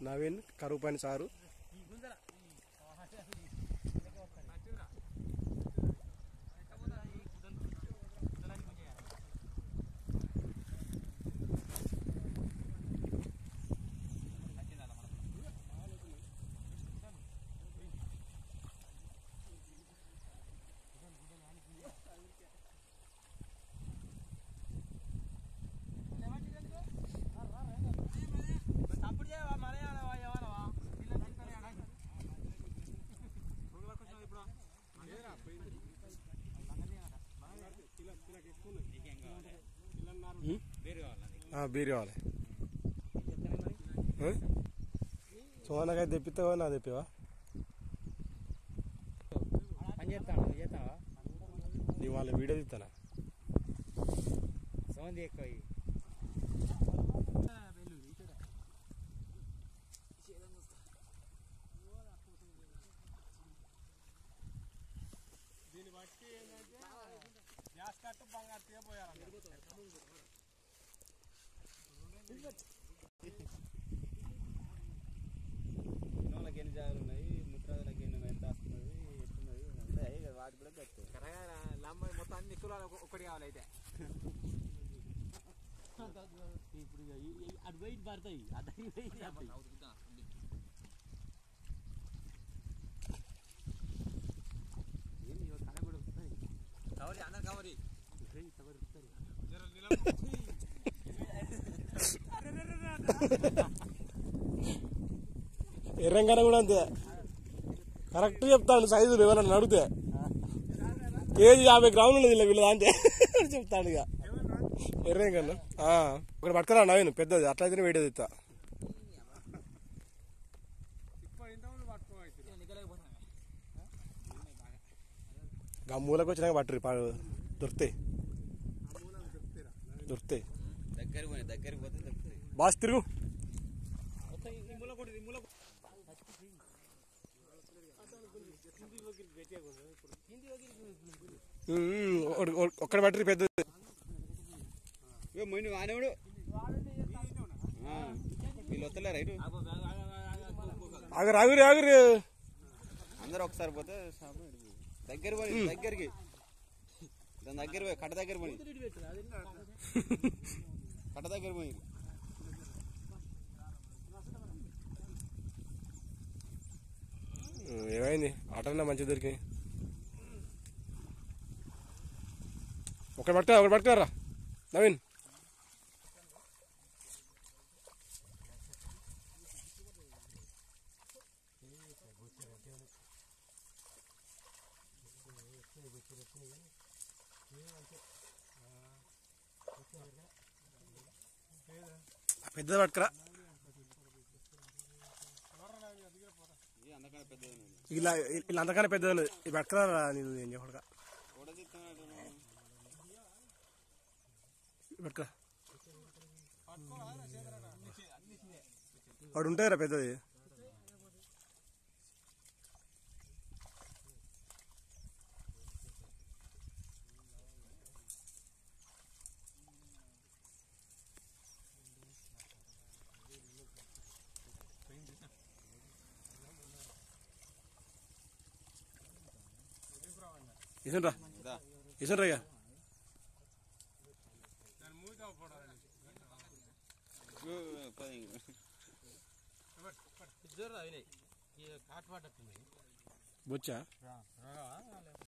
నవీన్ కరువు పని sir. Beer కావాలి. సోనకాయ తెప్పిస్తావా నా తెప్పివా? నీ వాళ్ళ వీడియో తీస్తానా? దీన్ని బట్టి ఏంటంటే గ్యాస్ కట్టు బంగారు తీయబోయాలి. ఇన్నోళ్ళకి ఎన్ని జాగాలు ఉన్నాయి, ముత్రాజులకి ఎన్ని ఎంత వస్తున్నది, ఎట్టున్నది ఉంటాయి వాటి కూడా కట్టు కరగా లంబ మొత్తం అన్ని కులాలు ఒక్కటి కావాలి. అయితే ఇప్పుడు అటు పోయి పడతాయి, అటు కవరి అందరు కవరి ఎర్రంగానే కూడా అంతే కరెక్ట్ చెప్తాను సైజులు. ఎవరన్నా అడిగితే కేజీ 50 గ్రాములు ఉన్నది వీళ్ళ అంటే చెప్తాను. ఇక ఎర్రంగా ఒకటి పట్టుకురా నవీన్ పెద్దది, అట్లయితేనే వేడేది ఇస్తా. మూలకు వచ్చినాక పట్టురు దొరుకుతాయి దొరుకుతాయి. దగ్గరికి పోతే బాస్ తిరుగు. ఒక్కడి పట్టురు పెద్దది. వానేవాడు వీళ్ళు వస్తలేరు రైట్. ఆగరు ఆగురు ఆగురు అందరు ఒకసారి పోతే దగ్గర పోయి దగ్గరికి దాని దగ్గర పోయి కట్ట దగ్గర పోయి కట్ట దగ్గర పోయి ఏమైంది ఆటన్నా మంచిగా దొరికి. ఒకటి పట్టుకురా నవీన్. పెద్దది పట్టుకురా. ఇలా ఇలా అంతకన్నా పెద్దది ఇది పట్టుకురా. నేను ఏం చెప్పడుగా పట్టుకురా. వాడు ఉంటాయిరా పెద్దది. ఇసుండ్రా ఇసుండ్రా ఇక బొచ్చా